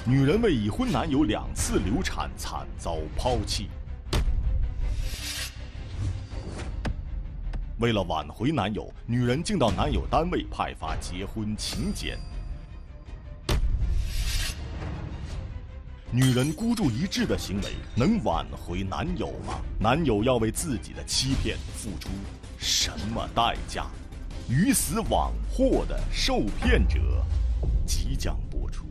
女人为已婚男友2次流产惨遭抛弃。为了挽回男友，女人竟到男友单位派发结婚请柬。女人孤注一掷的行为能挽回男友吗？男友要为自己的欺骗付出什么代价？鱼死网破的受骗者即将播出。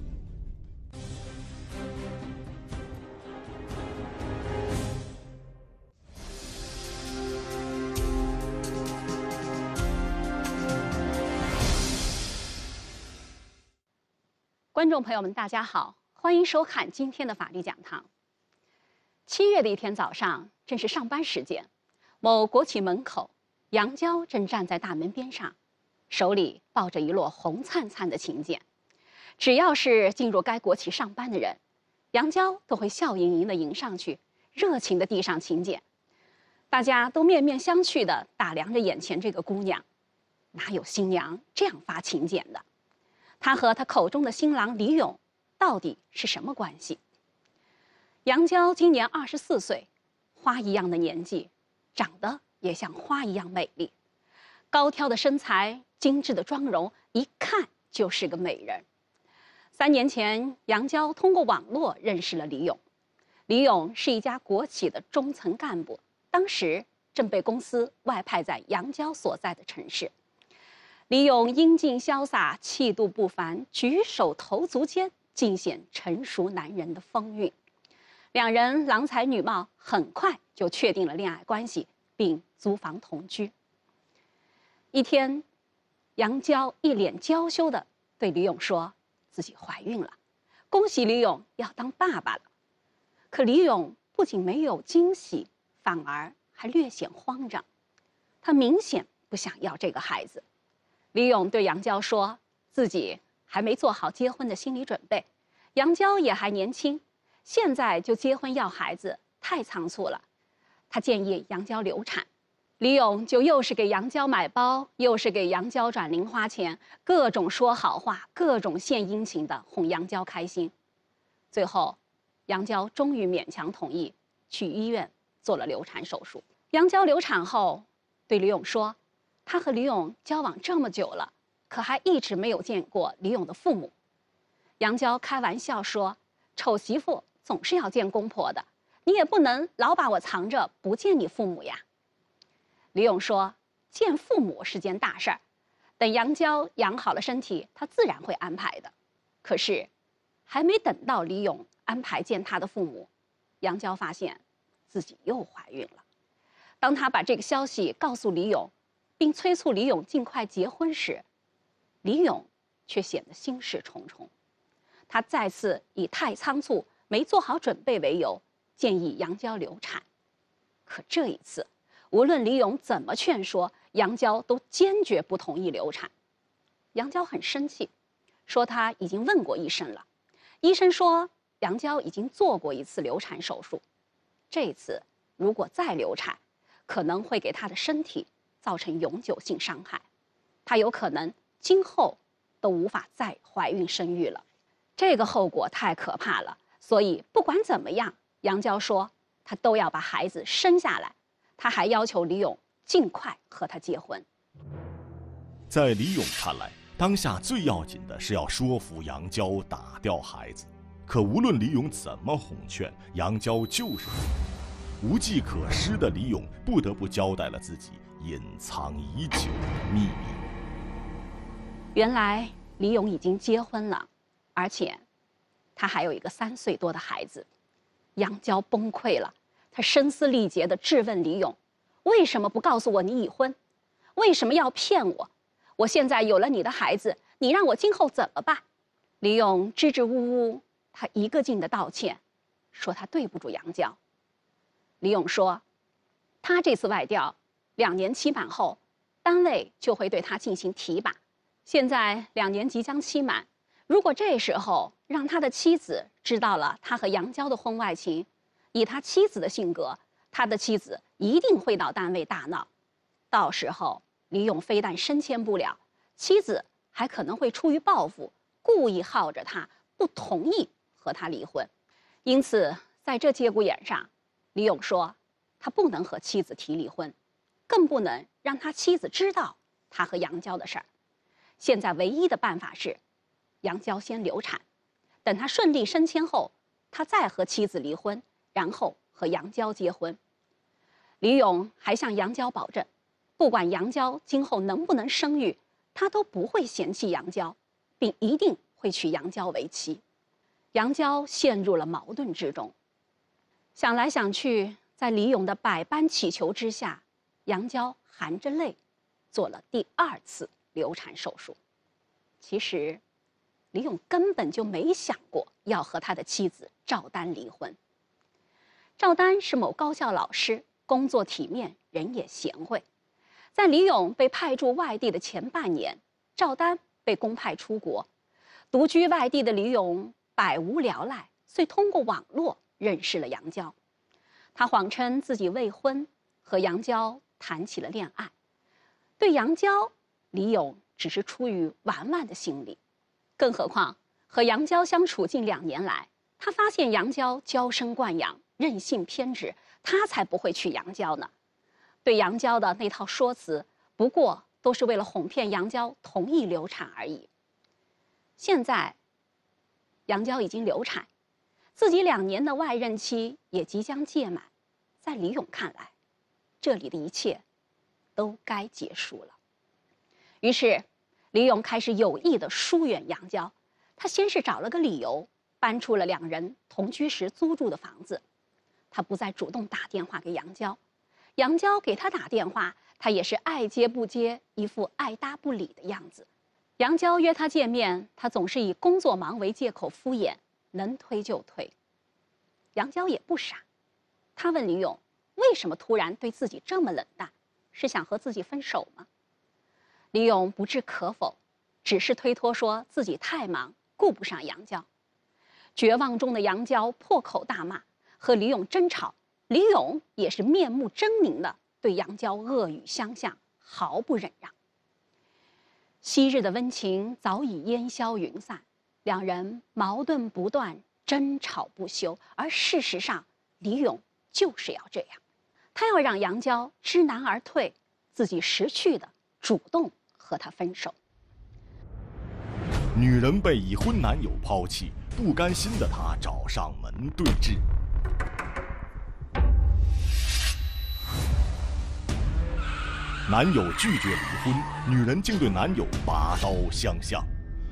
观众朋友们，大家好，欢迎收看今天的法律讲堂。7月的一天早上，正是上班时间，某国企门口，杨娇正站在大门边上，手里抱着一摞红灿灿的请柬。只要是进入该国企上班的人，杨娇都会笑盈盈地迎上去，热情地递上请柬。大家都面面相觑地打量着眼前这个姑娘，哪有新娘这样发请柬的？她和她口中的新郎李勇到底是什么关系？杨娇今年24岁，花一样的年纪，长得也像花一样美丽，高挑的身材，精致的妆容，一看就是个美人。3年前，杨娇通过网络认识了李勇。李勇是一家国企的中层干部，当时正被公司外派在杨娇所在的城市。李勇英俊潇洒，气度不凡，举手投足间尽显成熟男人的风韵。两人郎才女貌，很快就确定了恋爱关系，并租房同居。一天，杨娇一脸娇羞地对李勇说自己怀孕了，恭喜李勇要当爸爸了。可李勇不仅没有惊喜，反而还略显慌张，他明显不想要这个孩子。李勇对杨娇说自己还没做好结婚的心理准备，杨娇也还年轻，现在就结婚要孩子太仓促了。他建议杨娇流产，李勇就又是给杨娇买包，又是给杨娇转零花钱，各种说好话，各种献殷勤的哄杨娇开心。最后，杨娇终于勉强同意去医院做了流产手术。杨娇流产后对李勇说，她和李勇交往这么久了，可还一直没有见过李勇的父母。杨娇开玩笑说，丑媳妇总是要见公婆的，你也不能老把我藏着不见你父母呀。李勇说，见父母是件大事儿，等杨娇养好了身体，他自然会安排的。可是还没等到李勇安排见他的父母，杨娇发现自己又怀孕了。当他把这个消息告诉李勇，并催促李勇尽快结婚时，李勇却显得心事重重。他再次以太仓促、没做好准备为由，建议杨娇流产。可这一次，无论李勇怎么劝说，杨娇都坚决不同意流产。杨娇很生气，说她已经问过医生了，医生说杨娇已经做过1次流产手术，这次如果再流产，可能会给她的身体造成永久性伤害，她有可能今后都无法再怀孕生育了。这个后果太可怕了，所以不管怎么样，杨娇说她都要把孩子生下来。她还要求李勇尽快和她结婚。 在李勇看来，当下最要紧的是要说服杨娇打掉孩子。可无论李勇怎么哄劝，杨娇就是无计可施的李勇不得不交代了自己隐藏已久的秘密。 原来李勇已经结婚了，而且他还有一个3岁多的孩子。杨娇崩溃了，她声嘶力竭地质问李勇，为什么不告诉我你已婚？为什么要骗我？我现在有了你的孩子，你让我今后怎么办？李勇支支吾吾，他一个劲地道歉，说他对不住杨娇。李勇说，他这次外调2年期满后，单位就会对他进行提拔。现在2年即将期满，如果这时候让他的妻子知道了他和杨娇的婚外情，以他妻子的性格，他的妻子一定会到单位大闹。到时候李勇非但升迁不了，妻子还可能会出于报复，故意耗着他，不同意和他离婚。因此，在这节骨眼上，李勇说，他不能和妻子提离婚，更不能让他妻子知道他和杨娇的事儿。现在唯一的办法是，杨娇先流产，等他顺利升迁后，他再和妻子离婚，然后和杨娇结婚。李勇还向杨娇保证，不管杨娇今后能不能生育，他都不会嫌弃杨娇，并一定会娶杨娇为妻。杨娇陷入了矛盾之中，想来想去，在李勇的百般祈求之下，杨娇含着泪做了第2次流产手术。其实，李勇根本就没想过要和他的妻子赵丹离婚。赵丹是某高校老师，工作体面，人也贤惠。在李勇被派驻外地的前半年，赵丹被公派出国，独居外地的李勇百无聊赖，遂通过网络认识了杨娇。他谎称自己未婚，和杨娇谈起了恋爱。对杨娇，李勇只是出于玩玩的心理，更何况和杨娇相处近2年来，他发现杨娇娇生惯养，任性偏执，他才不会娶杨娇呢。对杨娇的那套说辞，不过都是为了哄骗杨娇同意流产而已。现在，杨娇已经流产，自己2年的外任期也即将届满，在李勇看来，这里的一切都该结束了。于是，李勇开始有意地疏远杨娇。他先是找了个理由，搬出了2人同居时租住的房子。他不再主动打电话给杨娇，杨娇给他打电话，他也是爱接不接，一副爱搭不理的样子。杨娇约他见面，他总是以工作忙为借口敷衍，能推就推。杨娇也不傻，他问李勇为什么突然对自己这么冷淡，是想和自己分手吗？李勇不置可否，只是推脱说自己太忙，顾不上杨娇。绝望中的杨娇破口大骂，和李勇争吵。李勇也是面目狰狞的对杨娇恶语相向，毫不忍让。昔日的温情早已烟消云散，2人矛盾不断，争吵不休。而事实上，李勇就是要这样，他要让杨娇知难而退，自己识趣的主动和他分手。 女人被已婚男友抛弃，不甘心的她找上门对质。男友拒绝离婚，女人竟对男友拔刀相向。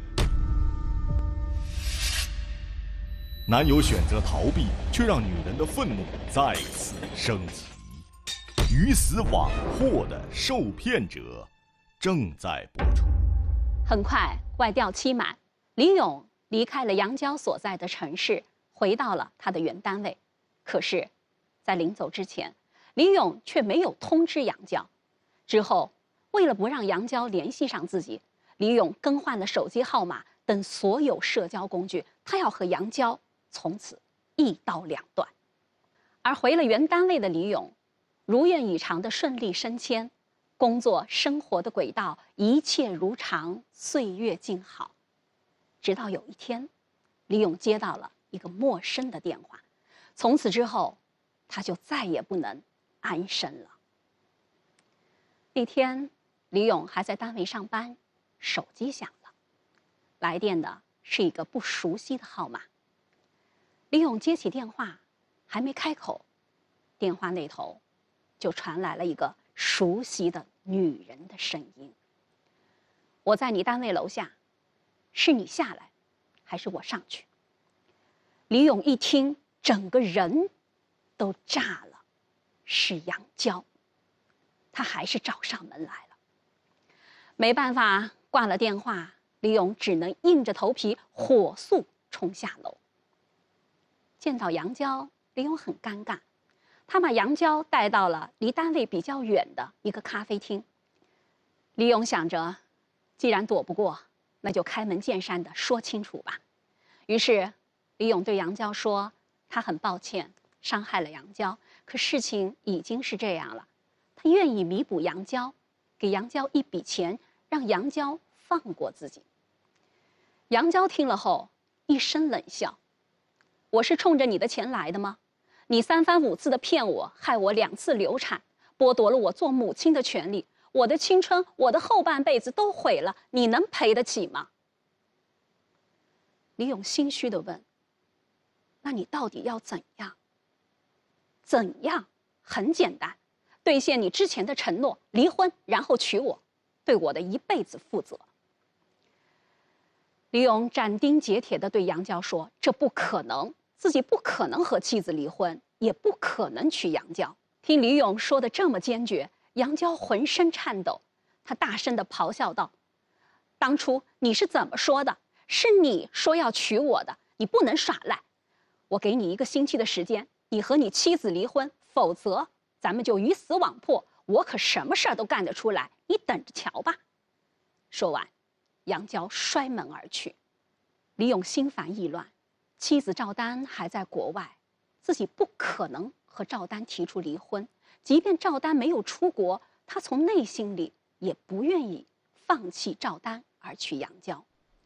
男友选择逃避，却让女人的愤怒再次升级。鱼死网破的受骗者正在播出。 很快，外调期满，李勇离开了杨娇所在的城市，回到了他的原单位。可是，在临走之前，李勇却没有通知杨娇。之后，为了不让杨娇联系上自己，李勇更换了手机号码等所有社交工具，他要和杨娇从此一刀两断。而回了原单位的李勇，如愿以偿的顺利升迁，工作生活的轨道一切如常，岁月静好。直到有一天，李勇接到了一个陌生的电话，从此之后，他就再也不能安生了。那天，李勇还在单位上班，手机响了，来电的是一个不熟悉的号码。李勇接起电话，还没开口，电话那头就传来了一个熟悉的女人的声音：“我在你单位楼下，是你下来，还是我上去？”李勇一听，整个人都炸了，是杨娇。他还是找上门来了。没办法，挂了电话，李勇只能硬着头皮火速冲下楼。见到杨娇，李勇很尴尬，他把杨娇带到了离单位比较远的一个咖啡厅。李勇想着，既然躲不过，那就开门见山的说清楚吧。于是，李勇对杨娇说，他很抱歉伤害了杨娇，可事情已经是这样了。他愿意弥补杨娇，给杨娇一笔钱，让杨娇放过自己。杨娇听了后一声冷笑， 我是冲着你的钱来的吗？你3番5次的骗我，害我2次流产，剥夺了我做母亲的权利，我的青春，我的后半辈子都毁了，你能赔得起吗？”李勇心虚地问：“那你到底要怎样？”“怎样？很简单，兑现你之前的承诺，离婚，然后娶我，对我的一辈子负责。”李勇斩钉截铁地对杨娇说：“这不可能，自己不可能和妻子离婚，也不可能娶杨娇。”听李勇说的这么坚决，杨娇浑身颤抖，她大声地咆哮道：“当初你是怎么说的？是你说要娶我的，你不能耍赖！我给你1个星期的时间，你和你妻子离婚，否则咱们就鱼死网破。我可什么事儿都干得出来，你等着瞧吧。”说完，杨娇摔门而去。李勇心烦意乱，妻子赵丹还在国外，自己不可能和赵丹提出离婚。即便赵丹没有出国，他从内心里也不愿意放弃赵丹而娶杨娇。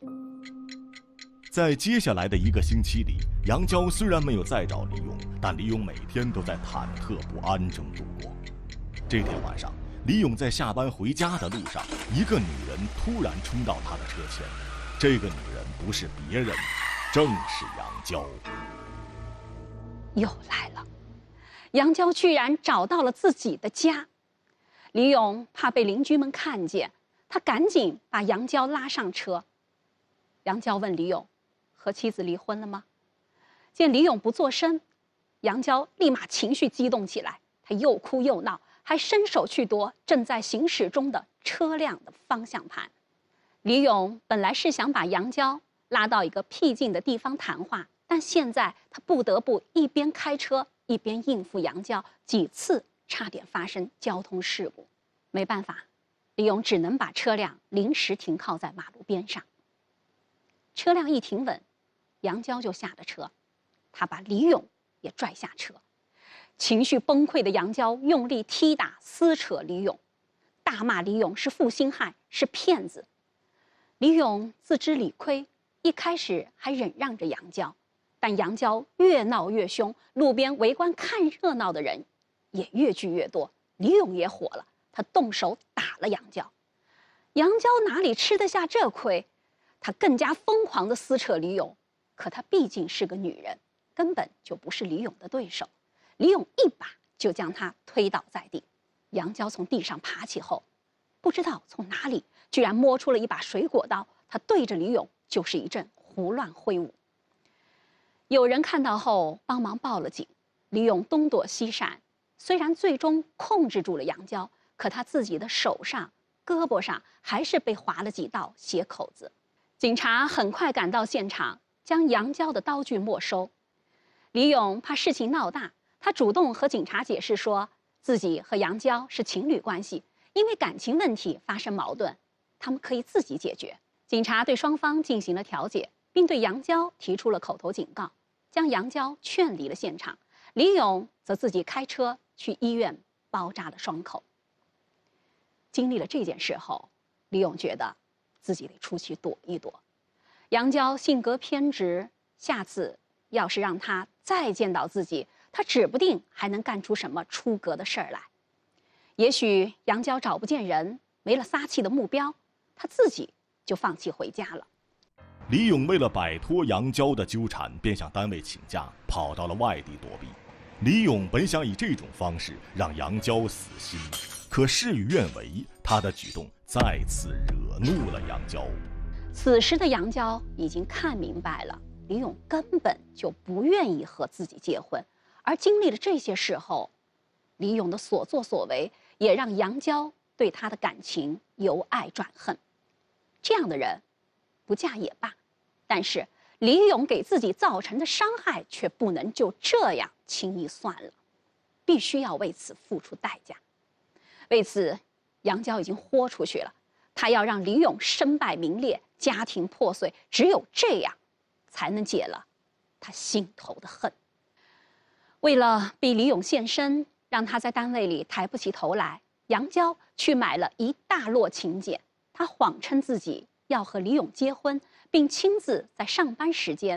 在接下来的1个星期里，杨娇虽然没有再找李勇，但李勇每天都在忐忑不安中度过。这天晚上，李勇在下班回家的路上，一个女人突然冲到他的车前。这个女人不是别人，正是杨娇。 又来了，杨娇居然找到了自己的家。李勇怕被邻居们看见，他赶紧把杨娇拉上车。杨娇问李勇：“和妻子离婚了吗？”见李勇不作声，杨娇立马情绪激动起来，她又哭又闹，还伸手去夺正在行驶中的车辆的方向盘。李勇本来是想把杨娇拉到一个僻静的地方谈话，但现在他不得不一边开车一边应付杨娇，几次差点发生交通事故。没办法，李勇只能把车辆临时停靠在马路边上。车辆一停稳，杨娇就下了车，她把李勇也拽下车。情绪崩溃的杨娇用力踢打撕扯李勇，大骂李勇是负心汉，是骗子。李勇自知理亏，一开始还忍让着杨娇，但杨娇越闹越凶，路边围观看热闹的人也越聚越多。李勇也火了，他动手打了杨娇。杨娇哪里吃得下这亏，她更加疯狂地撕扯李勇。可她毕竟是个女人，根本就不是李勇的对手。李勇一把就将她推倒在地。杨娇从地上爬起后，不知道从哪里居然摸出了一把水果刀，她对着李勇就是一阵胡乱挥舞。有人看到后帮忙报了警，李勇东躲西闪，虽然最终控制住了杨娇，可他自己的手上、胳膊上还是被划了几道血口子。警察很快赶到现场，将杨娇的刀具没收。李勇怕事情闹大，他主动和警察解释说，自己和杨娇是情侣关系，因为感情问题发生矛盾，他们可以自己解决。警察对双方进行了调解，并对杨娇提出了口头警告，将杨娇劝离了现场。李勇则自己开车去医院包扎了伤口。经历了这件事后，李勇觉得自己得出去躲一躲。杨娇性格偏执，下次要是让她再见到自己，她指不定还能干出什么出格的事儿来。也许杨娇找不见人，没了撒气的目标，她自己就放弃回家了。 李勇为了摆脱杨娇的纠缠，便向单位请假，跑到了外地躲避。李勇本想以这种方式让杨娇死心，可事与愿违，他的举动再次惹怒了杨娇。 此时的杨娇已经看明白了，李勇根本就不愿意和自己结婚，而经历了这些事后，李勇的所作所为也让杨娇对他的感情由爱转恨。这样的人不嫁也罢，但是李勇给自己造成的伤害却不能就这样轻易算了，必须要为此付出代价。为此，杨娇已经豁出去了，她要让李勇身败名裂，家庭破碎，只有这样才能解了她心头的恨。为了逼李勇现身，让他在单位里抬不起头来，杨娇去买了一大摞请柬，她谎称自己要和李勇结婚，并亲自在上班时间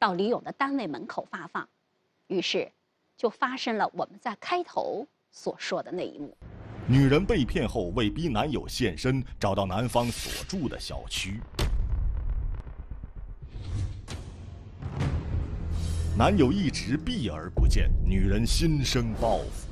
到李勇的单位门口发放，于是就发生了我们在开头所说的那一幕。 女人被骗后，为逼男友现身，找到男方所住的小区。男友一直避而不见，女人心生报复。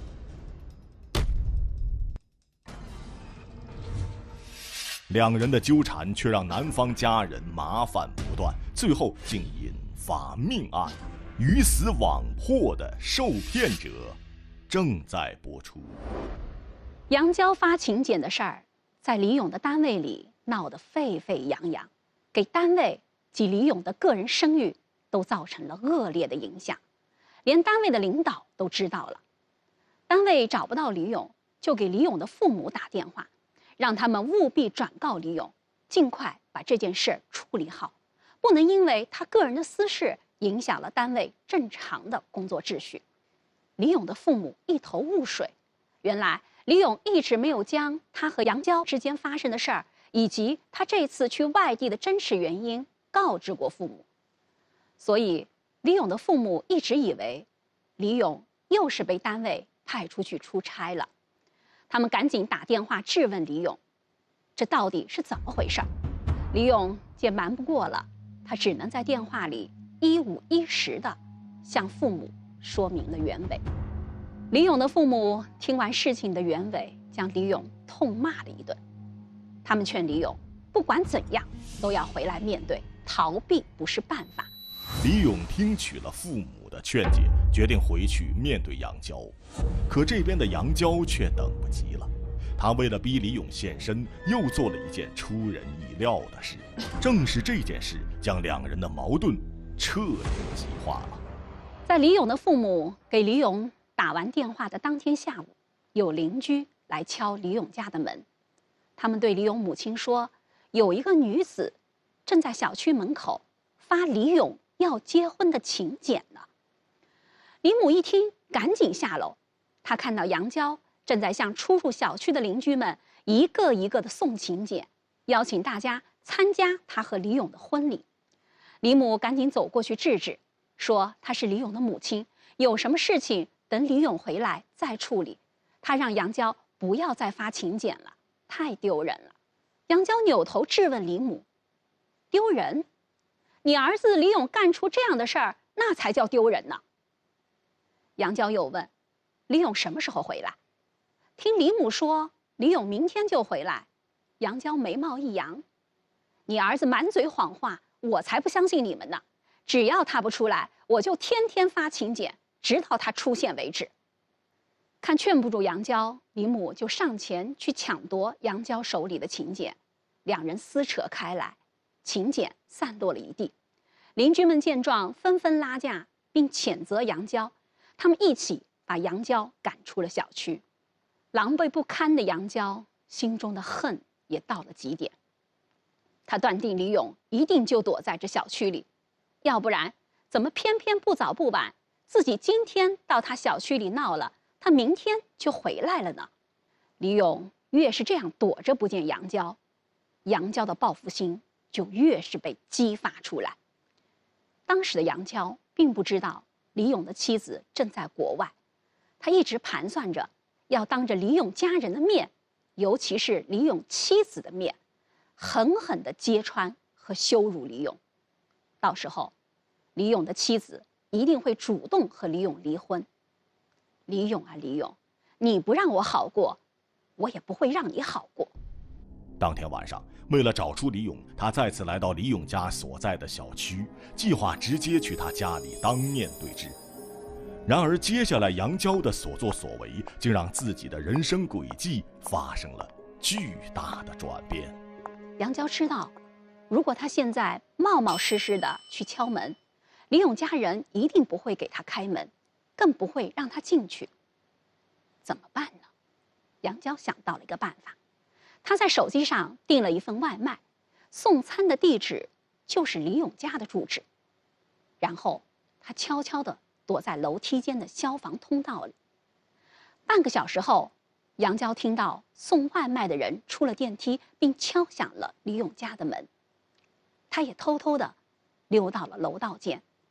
两人的纠缠却让男方家人麻烦不断，最后竟引发命案。鱼死网破的受骗者正在播出。 杨娇发请柬的事儿，在李勇的单位里闹得沸沸扬扬，给单位及李勇的个人声誉都造成了恶劣的影响，连单位的领导都知道了。单位找不到李勇，就给李勇的父母打电话，让他们务必转告李勇，尽快把这件事处理好，不能因为他个人的私事影响了单位正常的工作秩序。李勇的父母一头雾水，原来李勇一直没有将他和杨娇之间发生的事儿，以及他这次去外地的真实原因告知过父母，所以李勇的父母一直以为李勇又是被单位派出去出差了。他们赶紧打电话质问李勇，这到底是怎么回事？李勇见瞒不过了，他只能在电话里一五一十地向父母说明了原委。李勇的父母听完事情的原委，将李勇痛骂了一顿。他们劝李勇不管怎样都要回来面对，逃避不是办法。 李勇听取了父母的劝解，决定回去面对杨娇。可这边的杨娇却等不及了，她为了逼李勇现身，又做了一件出人意料的事。正是这件事将两人的矛盾彻底激化了。 在李勇的父母给李勇打完电话的当天下午，有邻居来敲李勇家的门。他们对李勇母亲说，有一个女子正在小区门口发李勇要结婚的请柬呢。李母一听，赶紧下楼。她看到杨娇正在向出入小区的邻居们一个一个的送请柬，邀请大家参加她和李勇的婚礼。李母赶紧走过去制止，说她是李勇的母亲，有什么事情等李勇回来再处理。她让杨娇不要再发请柬了，太丢人了。杨娇扭头质问李母：“丢人？你儿子李勇干出这样的事儿，那才叫丢人呢。”杨娇又问：“李勇什么时候回来？”听李母说李勇明天就回来，杨娇眉毛一扬：“你儿子满嘴谎话，我才不相信你们呢！只要他不出来，我就天天发请柬，直到他出现为止。”看劝不住杨娇，李母就上前去抢夺杨娇手里的请柬，两人撕扯开来，请柬散落了一地。邻居们见状，纷纷拉架，并谴责杨娇。他们一起把杨娇赶出了小区。狼狈不堪的杨娇心中的恨也到了极点。他断定李勇一定就躲在这小区里，要不然怎么偏偏不早不晚，自己今天到他小区里闹了，他明天就回来了呢？李勇越是这样躲着不见杨娇，杨娇的报复心就越是被激发出来。当时的杨娇并不知道李勇的妻子正在国外，他一直盘算着要当着李勇家人的面，尤其是李勇妻子的面，狠狠地揭穿和羞辱李勇。到时候，李勇的妻子一定会主动和李勇离婚。李勇啊，李勇，你不让我好过，我也不会让你好过。 当天晚上，为了找出李勇，他再次来到李勇家所在的小区，计划直接去他家里当面对质。然而，接下来杨娇的所作所为，竟让自己的人生轨迹发生了巨大的转变。 杨娇知道，如果她现在冒冒失失的去敲门，李勇家人一定不会给她开门，更不会让她进去。怎么办呢？杨娇想到了一个办法。她在手机上订了一份外卖，送餐的地址就是李勇家的住址。然后她悄悄地躲在楼梯间的消防通道里。半个小时后，杨娇听到送外卖的人出了电梯，并敲响了李勇家的门。她也偷偷地溜到了楼道间，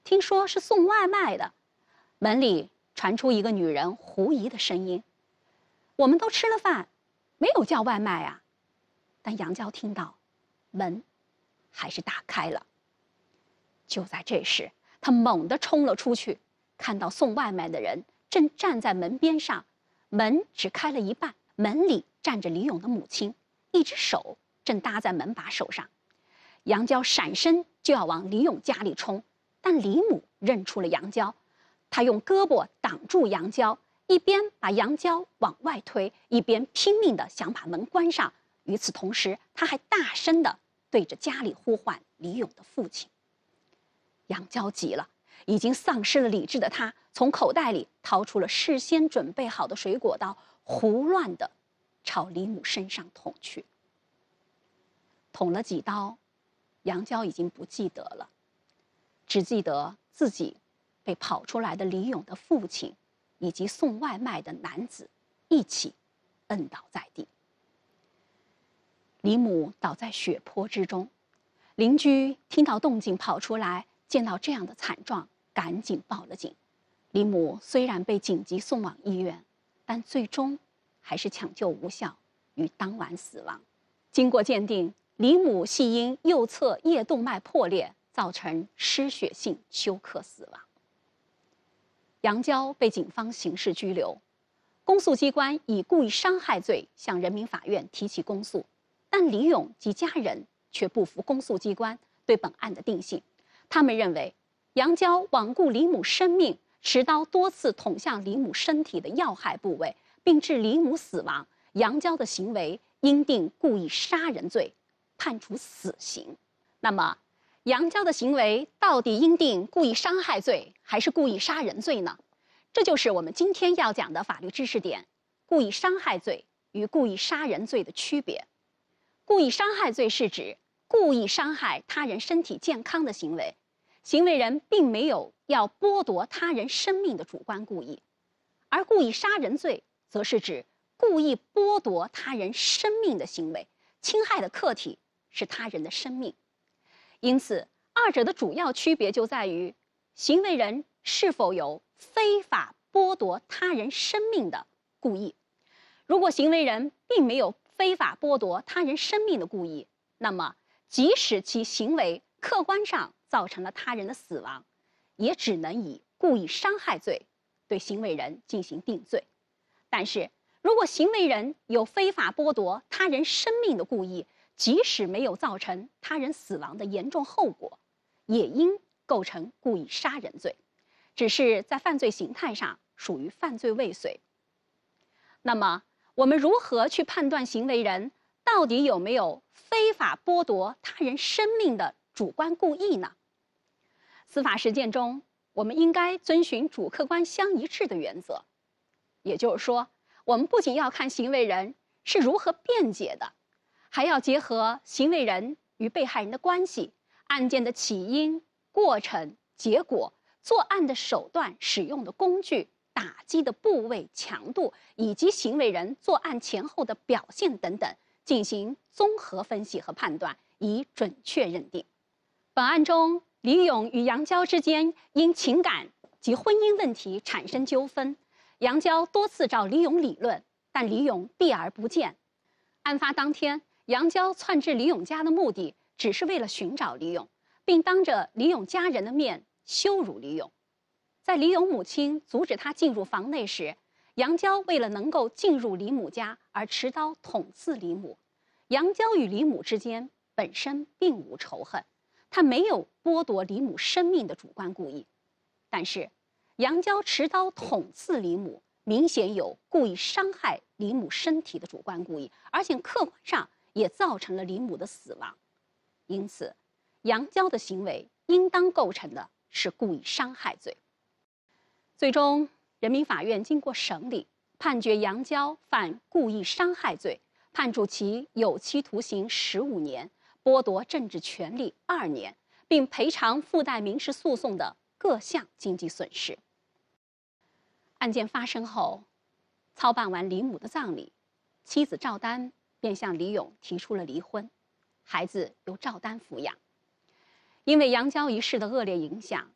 听说是送外卖的。门里传出一个女人狐疑的声音：“我们都吃了饭，没有叫外卖啊。”但杨娇听到，门还是打开了。就在这时，她猛地冲了出去，看到送外卖的人正站在门边上，门只开了一半，门里站着李勇的母亲，一只手正搭在门把手上。杨娇闪身就要往李勇家里冲，但李母认出了杨娇，她用胳膊挡住杨娇，一边把杨娇往外推，一边拼命地想把门关上。与此同时，她还大声地对着家里呼唤李勇的父亲。杨娇急了，已经丧失了理智的她从口袋里掏出了事先准备好的水果刀，胡乱地朝李母身上捅去。捅了几刀，杨娇已经不记得了，只记得自己被跑出来的李勇的父亲以及送外卖的男子一起摁倒在地。李母倒在血泊之中，邻居听到动静跑出来，见到这样的惨状，赶紧报了警。李母虽然被紧急送往医院，但最终还是抢救无效，于当晚死亡。经过鉴定，李母系因右侧叶动脉破裂，造成失血性休克死亡。杨娇被警方刑事拘留，公诉机关以故意伤害罪向人民法院提起公诉，但李勇及家人却不服公诉机关对本案的定性。他们认为，杨娇罔顾李母生命，持刀多次捅向李母身体的要害部位，并致李母死亡，杨娇的行为应定故意杀人罪，判处死刑。那么，杨娇的行为到底应定故意伤害罪还是故意杀人罪呢？这就是我们今天要讲的法律知识点：故意伤害罪与故意杀人罪的区别。故意伤害罪是指故意伤害他人身体健康的行为，行为人并没有要剥夺他人生命的主观故意；而故意杀人罪则是指故意剥夺他人生命的行为，侵害的客体是他人的生命。因此，二者的主要区别就在于行为人是否有非法剥夺他人生命的故意。如果行为人并没有非法剥夺他人生命的故意，那么即使其行为客观上造成了他人的死亡，也只能以故意伤害罪对行为人进行定罪。但是，如果行为人有非法剥夺他人生命的故意，即使没有造成他人死亡的严重后果，也应构成故意杀人罪，只是在犯罪形态上属于犯罪未遂。那么，我们如何去判断行为人到底有没有非法剥夺他人生命的主观故意呢？司法实践中，我们应该遵循主客观相一致的原则。也就是说，我们不仅要看行为人是如何辩解的，还要结合行为人与被害人的关系、案件的起因、过程、结果、作案的手段、使用的工具、打击的部位、强度，以及行为人作案前后的表现等等，进行综合分析和判断，以准确认定。本案中，李勇与杨娇之间因情感及婚姻问题产生纠纷，杨娇多次找李勇理论，但李勇避而不见。案发当天，杨娇窜至李勇家的目的只是为了寻找李勇，并当着李勇家人的面羞辱李勇。在李勇母亲阻止他进入房内时，杨娇为了能够进入李母家而持刀捅刺李母。杨娇与李母之间本身并无仇恨，她没有剥夺李母生命的主观故意。但是，杨娇持刀捅刺李母，明显有故意伤害李母身体的主观故意，而且客观上也造成了李母的死亡。因此，杨娇的行为应当构成的是故意伤害罪。最终，人民法院经过审理，判决杨娇犯故意伤害罪，判处其有期徒刑15年，剥夺政治权利2年，并赔偿附带民事诉讼的各项经济损失。案件发生后，操办完李母的葬礼，妻子赵丹便向李勇提出了离婚，孩子由赵丹抚养。因为杨娇一事的恶劣影响，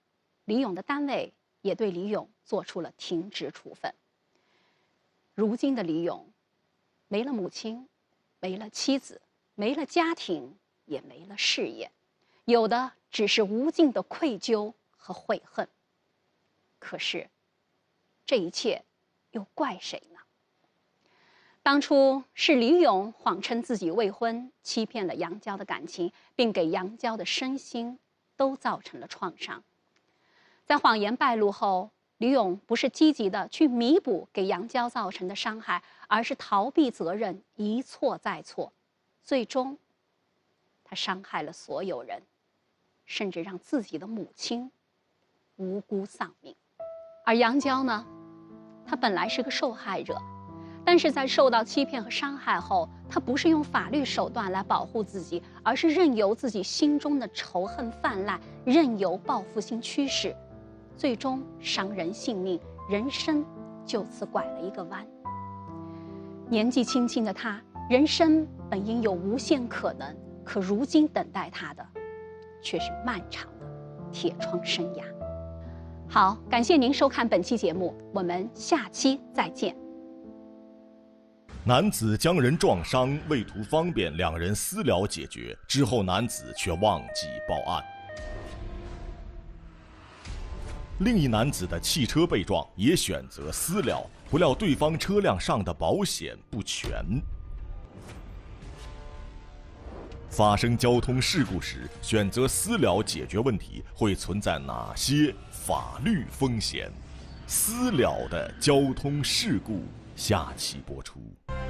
李勇的单位也对李勇做出了停职处分。如今的李勇，没了母亲，没了妻子，没了家庭，也没了事业，有的只是无尽的愧疚和悔恨。可是，这一切又怪谁呢？当初是李勇谎称自己未婚，欺骗了杨娇的感情，并给杨娇的身心都造成了创伤。在谎言败露后，李勇不是积极的去弥补给杨娇造成的伤害，而是逃避责任，一错再错，最终他伤害了所有人，甚至让自己的母亲无辜丧命。而杨娇呢，她本来是个受害者，但是在受到欺骗和伤害后，她不是用法律手段来保护自己，而是任由自己心中的仇恨泛滥，任由报复心驱使，最终伤人性命，人生就此拐了一个弯。年纪轻轻的她，人生本应有无限可能，可如今等待她的却是漫长的铁窗生涯。好，感谢您收看本期节目，我们下期再见。 男子将人撞伤，为图方便，两人私了解决，之后男子却忘记报案。另一男子的汽车被撞，也选择私了，不料对方车辆上的保险不全。发生交通事故时，选择私了解决问题，会存在哪些法律风险？私了的交通事故，下期播出。